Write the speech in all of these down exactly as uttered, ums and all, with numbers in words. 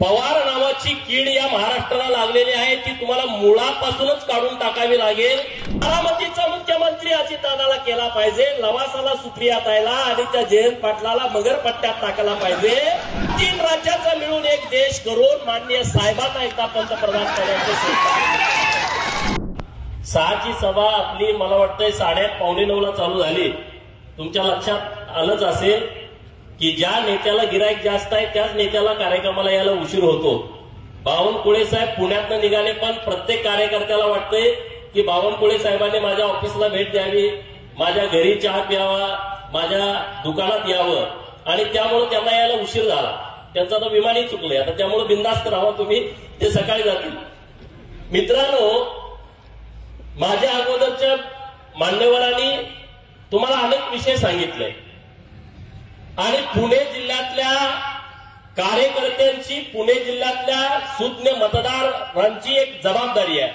पवार नावाची कीड या महाराष्ट्राला लागलेली आहे, ती तुम्हाला मुळापासूनच काढून टाकावी लागेल. बारामतीचा मुख्यमंत्री अजितदादाला केला पाहिजे, लवासाला सुप्रियाताईला आणि त्या जयंत पाटलाला मगरपट्ट्यात टाकला पाहिजे. तीन राज्याचा मिळून एक देश करून माननीय साहेबांना एकदा पंतप्रधान करायचं. सहाची सभा आपली मला वाटतंय साडेआठ पावणे नऊ ला चालू झाली. तुमच्या लक्षात आलंच असेल की ज्या नेत्याला गिराईक जास्त आहे त्याच नेत्याला कार्यक्रमाला यायला उशीर होतो. बावनकुळे साहेब पुण्यातनं निघाले, पण प्रत्येक कार्यकर्त्याला वाटतंय की बावनकुळे साहेबांनी माझ्या ऑफिसला भेट द्यावी, माझ्या घरी चहा प्यावा, माझ्या दुकानात यावं, आणि त्यामुळे त्यांना यायला उशीर झाला. त्यांचा तर विमानही चुकलंय. आता त्यामुळे बिनधास्त राहा तुम्ही, ते सकाळी जातील. मित्रांनो, माझ्या अगोदरच्या मान्यवरांनी तुम्हाला अनेक विषय सांगितले आणि पुणे जिल्ह्यातल्या कार्यकर्त्यांची, पुणे जिल्ह्यातल्या सुज्ञ मतदारांची एक जबाबदारी आहे.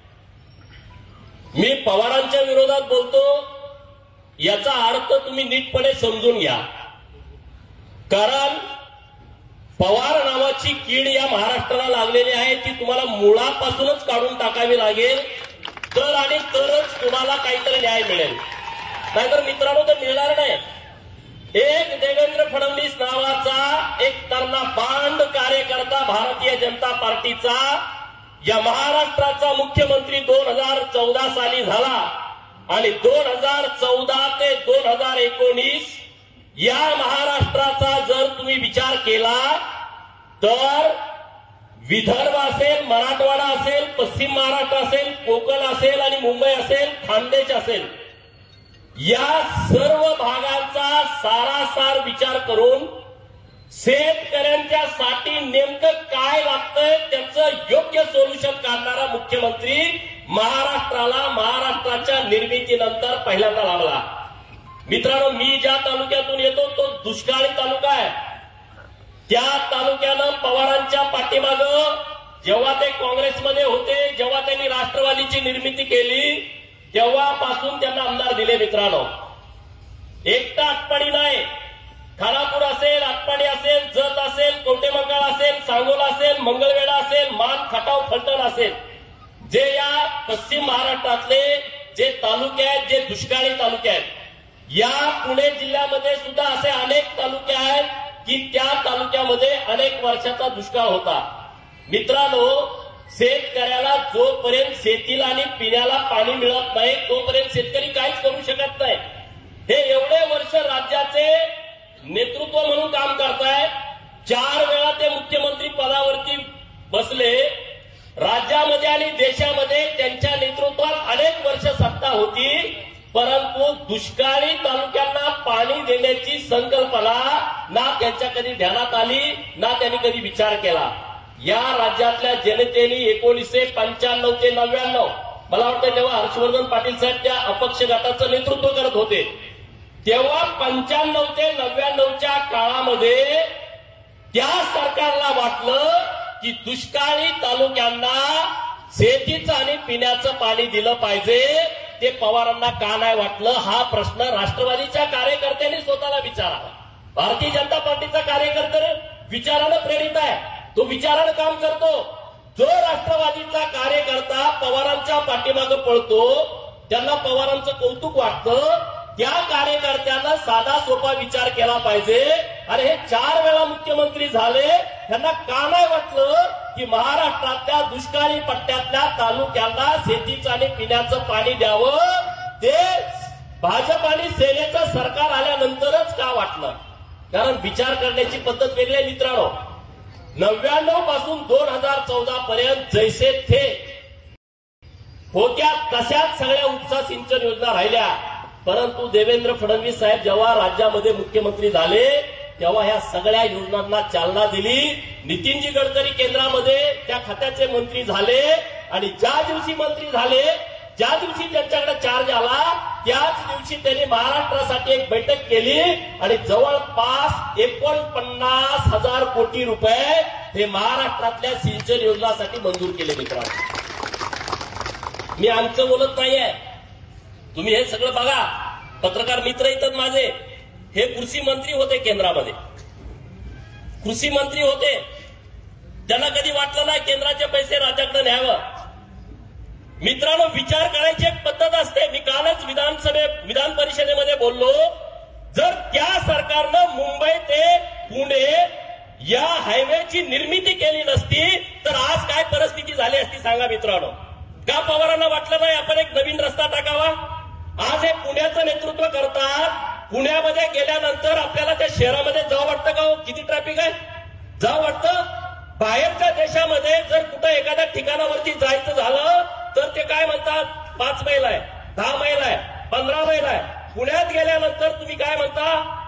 मी पवारांच्या विरोधात बोलतो याचा अर्थ तुम्ही नीटपणे समजून घ्या. कारण पवार नावाची कीड या महाराष्ट्राला लागलेली आहे, ती तुम्हाला मुळापासूनच काढून टाकावी लागेल, तर आणि तरच तुम्हाला काहीतरी न्याय मिळेल. नाहीतर मित्रांनो तर मिळणार नाही. एक देवेंद्र फडणवीस नावाचा एक तरणा बांड कार्यकर्ता भारतीय जनता पार्टीचा या महाराष्ट्राचा मुख्यमंत्री दोन हजार चौदा साली झाला आणि दोन हजार चौदा ते दोन हजार एकोणीस या महाराष्ट्राचा जर तुम्ही विचार केला तर विदर्भ असेल, मराठवाडा असेल, पश्चिम महाराष्ट्र असेल, कोकण असेल आणि मुंबई असेल, खानदेश असेल, या सर्व भागांचा सारासार विचार करून शेतकऱ्यांच्यासाठी नेमकं काय लागतंय त्याचं योग्य सोल्युशन काढणारा मुख्यमंत्री महाराष्ट्राला महाराष्ट्राच्या निर्मितीनंतर पहिल्यांदा लाभला. मित्रांनो, मी ज्या तालुक्यातून येतो तो दुष्काळी तालुका आहे. त्या तालुक्यानं पवारांच्या पाठीमागं जेव्हा ते काँग्रेसमध्ये होते, जेव्हा त्यांनी राष्ट्रवादीची निर्मिती केली, तेव्हापासून त्यांना आमदार दिले. मित्रांनो, एकटा आटपाडी नाही, खानापूर असेल, आटपाडी असेल, जत असेल, कवटेमंगळ असेल, सांगोला असेल, मंगळवेढा असेल, मान, खटाव, फलटण असेल, जे या पश्चिम महाराष्ट्रातले जे तालुके आहेत, जे दुष्काळी तालुके आहेत, या पुणे जिल्ह्यामध्ये सुद्धा असे अनेक तालुके आहेत की त्या तालुक्यामध्ये अनेक वर्षाचा दुष्काळ होता. मित्रांनो, शेतकऱ्याला जोपर्यंत शेतीला आणि पिण्याला पाणी मिळत नाही तोपर्यंत शेतकरी काहीच करू शकत नाही. हे एवढे वर्ष राज्याचे नेतृत्व म्हणून काम करताय. चार वेळा ते मुख्यमंत्री पदावरती बसले. राज्यामध्ये आणि देशामध्ये त्यांच्या नेतृत्वात अनेक वर्ष सत्ता होती, परंतु दुष्काळी तालुक्यांना पाणी देण्याची संकल्पना ना त्यांच्या कधी ध्यानात आली, ना त्यांनी कधी विचार केला. या राज्यातल्या जनतेने एकोणीसशे पंच्याण्णव ते नव्याण्णव मला वाटतं जेव्हा हर्षवर्धन पाटील साहेब त्या अपक्ष गटाचं नेतृत्व करत होते, तेव्हा पंच्याण्णव ते नव्याण्णवच्या काळामध्ये त्या सरकारला वाटलं की दुष्काळी तालुक्यांना शेतीचं आणि पिण्याचं पाणी दिलं पाहिजे. ते पवारांना का नाही वाटलं हा प्रश्न राष्ट्रवादीच्या कार्यकर्त्यांनी स्वतःला विचारावा. भारतीय जनता पार्टीचा कार्यकर्ता विचारानं प्रेरित आहे, तो विचारानं काम करतो. जो राष्ट्रवादीचा कार्यकर्ता पवारांच्या पाठीमागं पळतो, त्यांना पवारांचं कौतुक वाटतं, त्या कार्यकर्त्यांना साधा सोपा विचार केला पाहिजे. अरे हे चार वेळा मुख्यमंत्री झाले, त्यांना का नाही वाटलं की महाराष्ट्रातल्या दुष्काळी पट्ट्यातल्या तालुक्यांना शेतीचं आणि पिण्याचं पाणी द्यावं? ते भाजप आणि सेनेचं सरकार आल्यानंतरच का वाटलं? कारण विचार करण्याची पद्धत वेगळी आहे. मित्रांनो, नव्याण्णव पासून दोन हजार चौदा पर्यंत जैसे थे होत्या तशाच सगळ्या उपसा सिंचन योजना राहिल्या. परंतु देवेंद्र फडणवीस साहेब जेव्हा राज्यामध्ये मुख्यमंत्री झाले तेव्हा ह्या सगळ्या योजनांना चालना दिली. नितीनजी गडकरी केंद्रामध्ये त्या खात्याचे मंत्री झाले आणि ज्या दिवशी मंत्री झाले, ज्या दिवशी त्यांच्याकडे चार्ज आला, त्याच दिवशी त्यांनी महाराष्ट्रासाठी एक बैठक केली आणि जवळपास एकोणपन्नास हजार कोटी रुपये हे महाराष्ट्रातल्या सिंचन योजनासाठी मंजूर केले. मित्रांनो, मी आमचं बोलत नाहीये, तुम्ही हे सगळं बघा. पत्रकार मित्र येतात माझे, हे कृषी मंत्री होते, केंद्रामध्ये कृषी मंत्री होते. त्यांना कधी वाटलं नाही केंद्राचे पैसे राज्याकडे न्यावं. मित्रांनो, विचार करायची एक पद्धत असते. मी कालच विधानसभे विधान परिषदेमध्ये बोललो, जर त्या सरकारनं मुंबई ते पुणे या हायवेची निर्मिती केली नसती तर आज काय परिस्थिती झाली असती सांगा मित्रांनो. का पवारांना वाटलं नाही आपण एक नवीन रस्ता टाकावा? आज हे पुण्याचं नेतृत्व करतात. पुण्यामध्ये गेल्यानंतर आपल्याला त्या शहरामध्ये जावं वाटतं का हो? किती ट्रॅफिक आहे? जावं वाटतं? बाहेरच्या देशामध्ये जर कुठं एखाद्या ठिकाणावरती जायचं झालं तर ते काय म्हणतात, पाच मैल आहे, दहा मैल आहे, पंधरा मैल आहे. पुण्यात गेल्यानंतर तुम्ही काय म्हणता,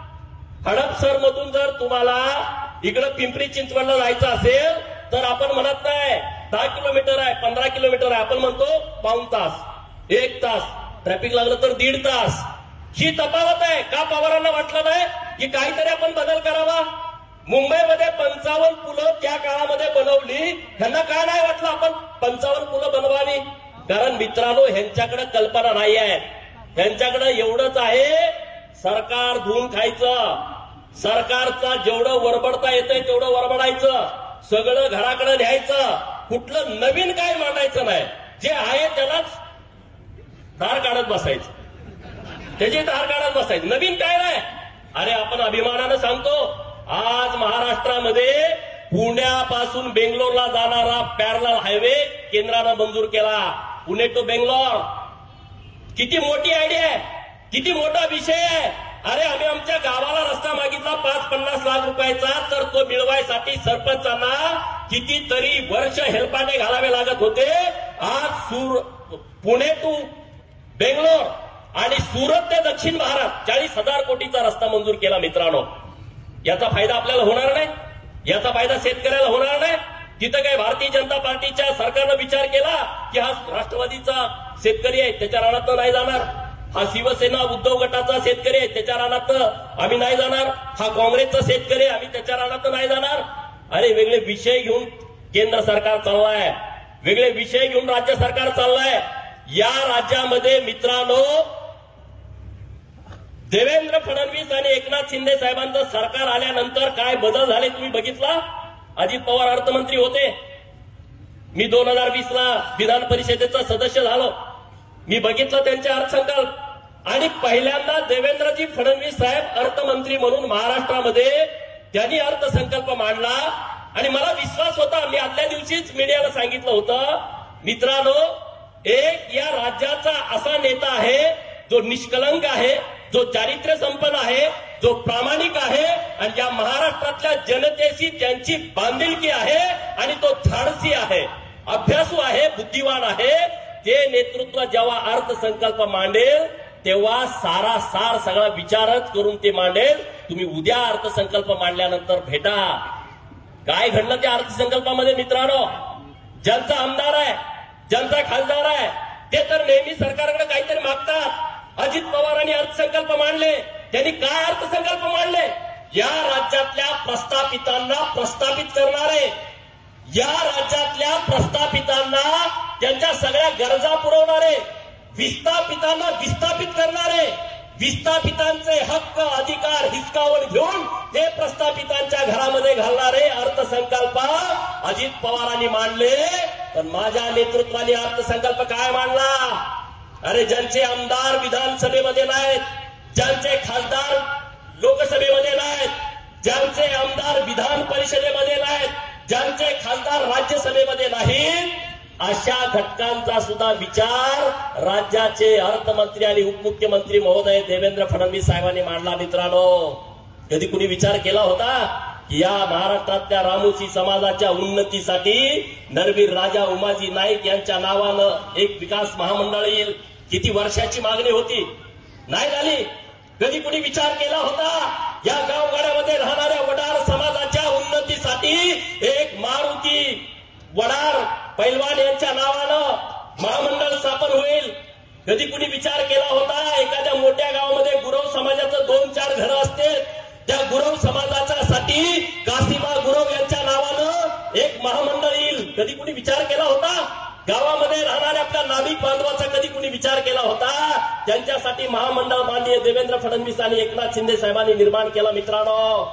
हडपसर मधून जर तुम्हाला इकडं पिंपरी चिंचवडला जायचं असेल तर आपण म्हणत नाही दहा किलोमीटर आहे, पंधरा किलोमीटर आहे, आपण म्हणतो पाऊण तास, एक तास, ट्रॅफिक लागलं तर दीड तास. ही तफावत आहे. का पवारांना वाटलं नाही की काहीतरी आपण बदल करावा? मुंबईमध्ये पंचावन्न पुलं त्या काळामध्ये बनवली, ह्यांना काय नाही वाटलं आपण पंचावन्न पुलं बनवावी? कारण मित्रांनो, ह्यांच्याकडे कल्पना नाही आहे. ह्यांच्याकडे एवढंच आहे, सरकार धुवून खायचं, सरकारचा जेवढं वरबडता येतंय तेवढं वरबडायचं, सगळं घराकडे न्यायचं, कुठलं नवीन काय मांडायचं नाही. जे आहे त्यालाच धार काढत बसायचं, त्याची धार काढत बसायचं, नवीन काय नाही. अरे आपण अभिमानानं सांगतो, आज महाराष्ट्रामध्ये पुण्यापासून बेंगलोरला जाणारा पॅरलल हायवे केंद्रानं मंजूर केला. पुणे टू बेंगलोर. किती मोठी आयडिया आहे, किती मोठा विषय आहे. अरे आम्ही आमच्या गावाला रस्ता मागितला पाच पन्नास लाख रुपयाचा, तर तो मिळवायसाठी सरपंचांना कितीतरी वर्ष हेलपाटे घालावे लागत होते. आज सूर पुणे टू बेंगलोर आणि सुरत ते दक्षिण भारत चाळीस हजार कोटीचा रस्ता मंजूर केला. मित्रांनो, याचा फायदा आपल्याला होणार नाही, याचा फायदा शेतकऱ्याला होणार नाही. तिथं काय भारतीय जनता पार्टीच्या सरकारनं विचार केला की हा राष्ट्रवादीचा शेतकरी आहे त्याच्या रानात नाही जाणार, हा शिवसेना उद्धव गटाचा शेतकरी आहे त्याच्या रानात आम्ही नाही जाणार, हा काँग्रेसचा शेतकरी आम्ही त्याच्या रानात नाही जाणार. अरे वेगळे विषय घेऊन केंद्र सरकार चाललाय, वेगळे विषय घेऊन राज्य सरकार चाललाय. या राज्यामध्ये मित्रांनो, देवेंद्र फडणवीस आणि एकनाथ शिंदे साहेबांचं सरकार आल्यानंतर काय बदल झाले तुम्ही बघितला. अजित पवार अर्थमंत्री होते, मी दोन हजार वीस ला विधान परिषदेचा सदस्य झालो, मी बघितलं त्यांचे अर्थसंकल्प. आणि पहिल्यांदा देवेंद्रजी फडणवीस साहेब अर्थमंत्री म्हणून महाराष्ट्रामध्ये त्यांनी अर्थसंकल्प मांडला. आणि मला विश्वास होता, मी आदल्या दिवशीच मीडियाला सांगितलं होतं, मित्रांनो एक या राज्याचा असा नेता आहे जो निष्कलंक आहे, जो चारित्र्य संपन्न आहे, जो प्रामाणिक आहे आणि ज्या महाराष्ट्रातल्या जनतेशी त्यांची बांधिलकी आहे आणि तो धाडसी आहे, अभ्यासू आहे, बुद्धिवान आहे. ते नेतृत्व जेव्हा अर्थसंकल्प मांडेल तेव्हा सारा सार सगळा विचारच करून ते मांडेल. तुम्ही उद्या अर्थसंकल्प मांडल्यानंतर भेटा. काय घडलं त्या अर्थसंकल्पामध्ये मित्रांनो? ज्यांचा आमदार आहे, ज्यांचा खासदार आहे, ते तर नेहमी सरकारकडे काहीतरी मागतात. अजित पवारांनी अर्थसंकल्प मांडले, त्यांनी काय अर्थसंकल्प मांडले? या राज्यातल्या प्रस्थापितांना प्रस्थापित करणारे, या राज्यातल्या प्रस्थापितांना त्यांच्या सगळ्या गरजा पुरवणारे, विस्थापितांना विस्थापित करणारे, विस्थापितांचे हक्क अधिकार हिसकावून घेऊन ते प्रस्थापितांच्या घरामध्ये घालणारे अर्थसंकल्प अजित पवारांनी मांडले. पण माझ्या नेतृत्वाने अर्थसंकल्प काय मांडला? अरे ज्यांचे आमदार विधानसभेमध्ये नाहीत, ज्यांचे खासदार लोकसभेमध्ये नाहीत, ज्यांचे आमदार विधान परिषदेमध्ये नाहीत, ज्यांचे खासदार राज्यसभेमध्ये नाहीत, अशा घटकांचा सुद्धा विचार राज्याचे अर्थमंत्री आणि उपमुख्यमंत्री महोदय देवेंद्र फडणवीस साहेबांनी मांडला. मित्रांनो, कधी कुणी विचार केला होता की या महाराष्ट्रातल्या रामोशी समाजाच्या उन्नतीसाठी नरवीर राजा उमाजी नाईक यांच्या नावानं एक विकास महामंडळ येईल? किती वर्षाची मागणी होती, नाही झाली. कधी कुणी विचार केला होता या गावगाड्यामध्ये राहणाऱ्या वडार समाजाच्या उन्नतीसाठी एक मारुती वडार पैलवान यांच्या नावानं महामंडळ स्थापन होईल? कधी कुणी विचार केला होता एखाद्या मोठ्या गावामध्ये गुरव समाजाचं दोन चार घरं असते, त्या गुरव समाजाच्यासाठी कासिबा गुरव यांच्या नावानं एक महामंडळ येईल? कधी कुणी विचार केला होता? गावामध्ये राहणाऱ्या आपल्या नाभिक बांधवाचा कधी कुणी विचार केला होता? त्यांच्यासाठी महामंडळ माननीय देवेंद्र फडणवीस आणि एकनाथ शिंदे साहेबांनी निर्माण केला. मित्रांनो,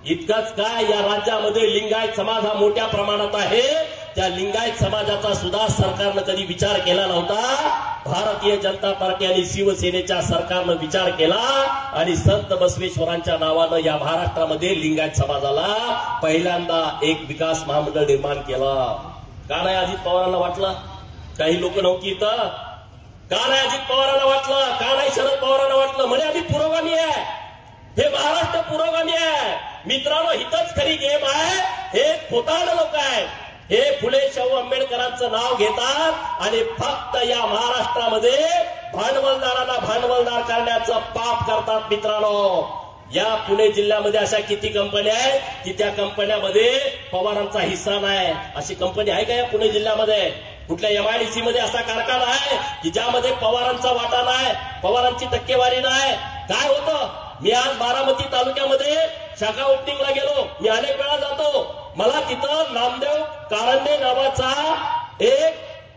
इतकंच काय, या राज्यामध्ये लिंगायत समाज हा मोठ्या प्रमाणात आहे. त्या लिंगायत समाजाचा सुद्धा सरकारनं कधी विचार केला नव्हता. भारतीय जनता पार्टी आणि शिवसेनेच्या सरकारनं विचार केला आणि संत बसवेश्वरांच्या नावानं या महाराष्ट्रामध्ये लिंगायत समाजाला पहिल्यांदा एक विकास महामंडळ निर्माण केलं. का नाही अजित पवारांना वाटलं? काही लोक नव्हती इथं. का नाही अजित पवारांना वाटलं? का नाही शरद पवारांना वाटलं? म्हणे आम्ही पुरोगामी आहे, हे महाराष्ट्र पुरोगामी आहे. मित्रांनो, हितच खरी गेम आहे. हे खोटारड लोक आहेत. हे फुले शाहू आंबेडकरांचं नाव घेतात आणि फक्त या महाराष्ट्रामध्ये भांडवलदारांना भांडवलदार करण्याचं पाप करतात. मित्रांनो, या पुणे जिल्ह्यामध्ये अशा किती कंपन्या आहेत की त्या कंपन्यामध्ये पवारांचा हिस्सा नाही. अशी कंपनी आहे का या पुणे जिल्ह्यामध्ये? कुठल्या एमआयडीसी मध्ये असा कारखाना आहे की ज्यामध्ये पवारांचा वाटा नाही, पवारांची टक्केवारी नाही? काय होतं? मी आज बारामती तालुक्यामध्ये शाखा ओपनिंगला गेलो. मी अनेक वेळा जातो. मला तिथं नामदेव कारंडे नावाचा एक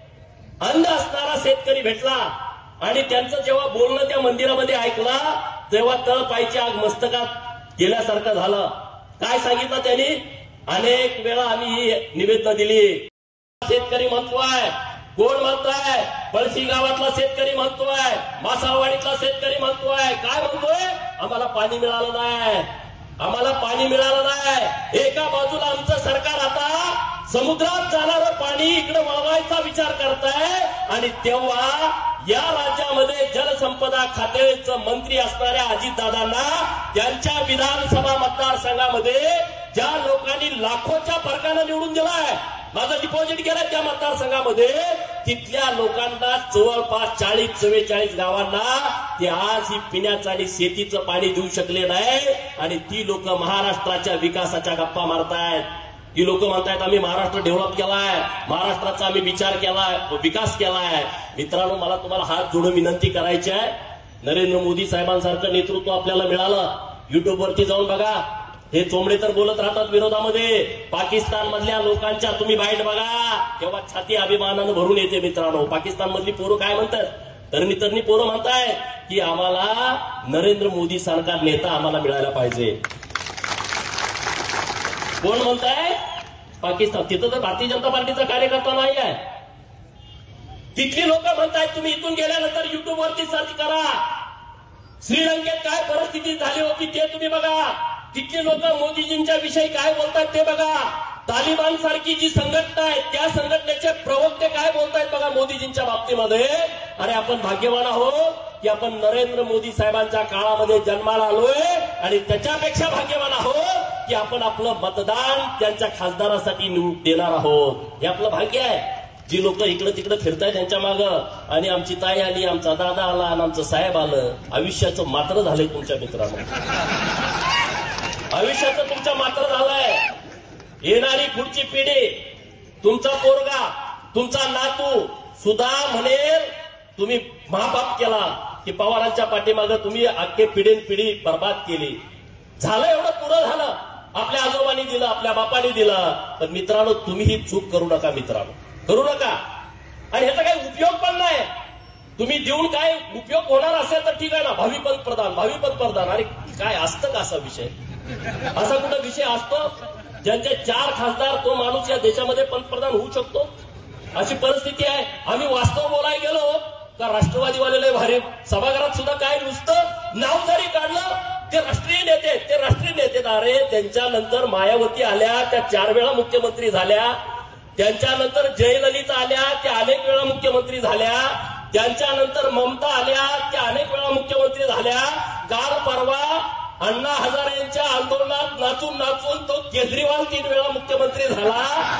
अंध असणारा शेतकरी भेटला आणि त्यांचं जेव्हा बोलणं त्या मंदिरामध्ये ऐकला तेव्हा तळपायची आग मस्तकात गेल्यासारखं झालं. काय सांगितलं त्यांनी? अनेक वेळा आम्ही ही निवेदन दिली. शेतकरी म्हणतोय, कोण म्हणतोय? पळशी गावातला शेतकरी म्हणतोय, मासाळवाडीतला शेतकरी म्हणतोय. काय म्हणतोय? आम्हाला पाणी मिळालं नाही, आम्हाला पाणी मिळालं नाही. एका बाजूला आमचं सरकार आता समुद्रात जाणारं पाणी इकडे वळवायचा विचार करताय आणि तेव्हा या राज्यामध्ये जलसंपदा खात्याचं मंत्री असणाऱ्या अजितदादांना त्यांच्या विधानसभा मतदारसंघामध्ये ज्या लोकांनी लाखोच्या फरकानं निवडून दिलाय, माझं डिपॉझिट केलं त्या मतदारसंघामध्ये, तिथल्या लोकांना जवळपास चाळीस चव्वेचाळीस गावांना ते आज ही पिण्याचं आणि शेतीचं पाणी देऊ शकले नाही आणि ती लोक महाराष्ट्राच्या विकासाच्या गप्पा मारतायत. ती लोक म्हणतायत आम्ही महाराष्ट्र डेव्हलप केलाय, महाराष्ट्राचा आम्ही विचार केलाय, विकास केलाय. मित्रांनो, मला तुम्हाला हात जोडून विनंती करायची आहे, नरेंद्र मोदी साहेबांसारखं नेतृत्व आपल्याला मिळालं. युट्यूबवरती जाऊन बघा, हे चोंबडे तर बोलत राहतात विरोधामध्ये. पाकिस्तान मधल्या लोकांच्या तुम्ही बाईट बघा, तेव्हा छाती अभिमानानं भरून येते. मित्रांनो, पाकिस्तान मधली पोरं काय म्हणतात? तरणी तरणी पोरं म्हणताय की आम्हाला नरेंद्र मोदी सारखा नेता आम्हाला मिळायला पाहिजे. कोण म्हणताय? पाकिस्तान. तिथं तर भारतीय जनता पार्टीचा कार्यकर्ता नाही आहे. तिथली लोक म्हणतायत, तुम्ही इथून गेल्यानंतर युट्यूबवरती सर्च करा, श्रीलंकेत काय परिस्थिती झाली होती ते तुम्ही बघा. तिथले लोक मोदीजींच्या विषयी काय बोलतात ते बघा. तालिबान सारखी जी संघटना आहे त्या संघटनेचे प्रवक्ते काय बोलतायत बघा मोदीजींच्या बाबतीमध्ये. अरे आपण भाग्यवान आहोत की आपण नरेंद्र मोदी साहेबांच्या काळामध्ये जन्माला आलोय आणि त्याच्यापेक्षा भाग्यवान आहोत की आपण आपलं मतदान त्यांच्या खासदारासाठी देणार आहोत. हे आपलं भाग्य आहे. जी लोक इकडे तिकडे फिरतायत त्यांच्या मागं, आणि आमची ताई आली, आमचा दादा आला आणि आमचं साहेब आलं. आयुष्याचं मात्र झालंय तुमच्या मित्रांनो, आयुष्याचं तुमच्या मात्र झालंय. येणारी पुढची पिढी, तुमचा पोरगा, तुमचा नातू सुद्धा म्हणेल तुम्ही महापाप केला की पवारांच्या पाठीमागं तुम्ही अख्खे पिढीन पिढी बर्बाद केली. झालं एवढं पुरं झालं, आपल्या आजोबांनी दिलं, आपल्या बापांनी दिलं. पण मित्रांनो, तुम्ही ही चूक करू नका. मित्रांनो, करू नका. आणि ह्याचा काही उपयोग पण नाही. तुम्ही देऊन काय उपयोग होणार असेल तर ठीक आहे ना, भावी पंतप्रधान, भावी पंतप्रधान. अरे काय असतं का असा विषय? असा कुठं विषय असतो? ज्यांचे चार खासदार तो माणूस या देशामध्ये पंतप्रधान होऊ शकतो? अशी परिस्थिती आहे. आम्ही वास्तव बोलायला गेलो का राष्ट्रवादीवाले लय भारी, सभागृहात सुद्धा काय नुसतं नाव जरी काढलं ते राष्ट्रीय नेते, ते राष्ट्रीय नेते. अरे त्यांच्यानंतर मायावती आल्या, त्या चार वेळा मुख्यमंत्री झाल्या. त्यांच्यानंतर जयललिता आल्या, त्या अनेक वेळा मुख्यमंत्री झाल्या. त्यांच्यानंतर ममता आल्या, त्या अनेक वेळा मुख्यमंत्री झाल्या. काल परवा अण्णा हजारेंच्या आंदोलनात नाचून नाचून तो केजरीवाल तीन वेळा मुख्यमंत्री झाला.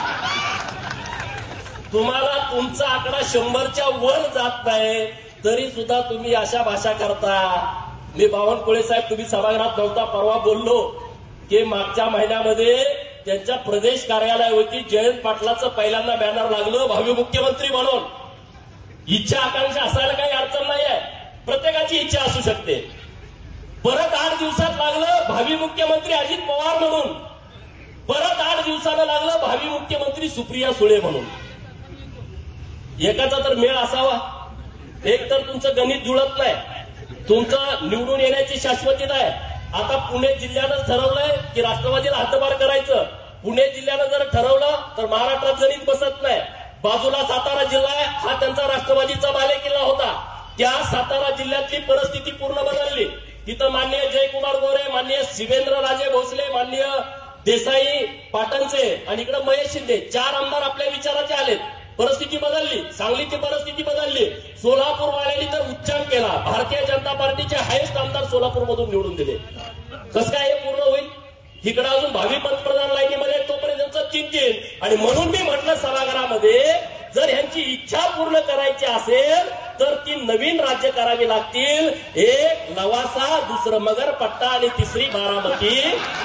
तुम्हाला तुमचा आकडा शंभरच्या वर जात नाही तरी सुद्धा तुम्ही अशा भाषा करता. मी बावनकुळे साहेब, तुम्ही सभागृहात नव्हता, परवा बोललो की मागच्या महिन्यामध्ये त्यांच्या प्रदेश कार्यालयावरती जयंत पाटलाचं पहिल्यांदा बॅनर लागलं भावी मुख्यमंत्री म्हणून. इच्छा आकांक्षा असायला काही अडचण नाही आहे, प्रत्येकाची इच्छा असू शकते. परत आठ दिवसात लागलं भावी मुख्यमंत्री अजित पवार म्हणून. परत आठ दिवसानं लागलं भावी मुख्यमंत्री सुप्रिया सुळे म्हणून. एकाचा तर मेळ असावा. एक तर तुमचं गणित जुळत नाही, तुमचं निवडून येण्याची शाश्वती नाही. आता पुणे जिल्ह्यानं ठरवलंय की राष्ट्रवादीला हद्दपार करायचं. पुणे जिल्ह्यानं जर ठरवलं तर महाराष्ट्रात जणीच बसत नाही. बाजूला सातारा जिल्हा आहे, हा त्यांचा राष्ट्रवादीचा बालेकिल्ला होता. त्या सातारा जिल्ह्यातली परिस्थिती पूर्ण बदलली. तिथं माननीय जयकुमार गोरे, माननीय शिवेंद्र राजे भोसले, माननीय देसाई पाटणचे आणि इकडे महेश शिंदे चार आमदार आपल्या विचाराचे आलेत. परिस्थिती बदलली. सांगलीची परिस्थिती बदलली. सोलापूर वाल्यांनी तर उच्चांक केला. भारतीय जनता पार्टीचे हायेस्ट आमदार सोलापूरमधून निवडून दिले. कसं काय हे पूर्ण होईल? इकडे अजून भावी पंतप्रधान लाईनीमध्ये तोपर्यंत त्यांचं चिंतित. आणि म्हणून मी म्हटलं सभागृहामध्ये जर ह्यांची इच्छा पूर्ण करायची असेल तर ती नवीन राज्य करावी लागतील. एक लवासा, दुसरं मगरपट्टा आणि तिसरी बारामती.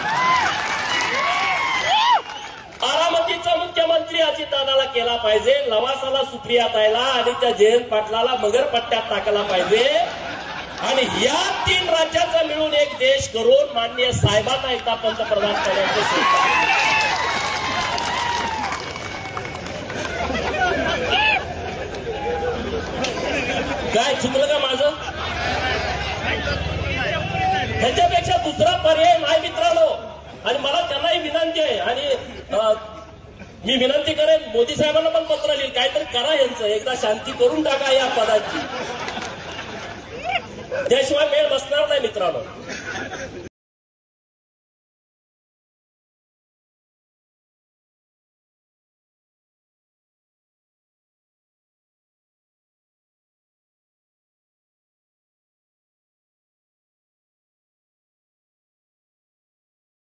बारामतीचा मुख्यमंत्री अजितदादाला केला पाहिजे, लवासाला सुप्रियाताईला आणि त्या जयंत पाटलाला मगरपट्ट्यात टाकला पाहिजे. आणि या तीन राज्याचा मिळून एक देश करून माननीय साहेबांना एकदा पंतप्रधान करायचे सुचवले. काय चुकलं का माझं? ह्याच्यापेक्षा दुसरा पर्याय नाही मित्रांनो. आणि मला त्यांनाही विनंती आहे आणि मी विनंती करेन मोदी साहेबांना पण पत्र लिहिल, काहीतरी करा यांचं, एकदा शांती करून टाका या पदाची. त्याशिवाय मेळ बसणार नाही मित्रांनो.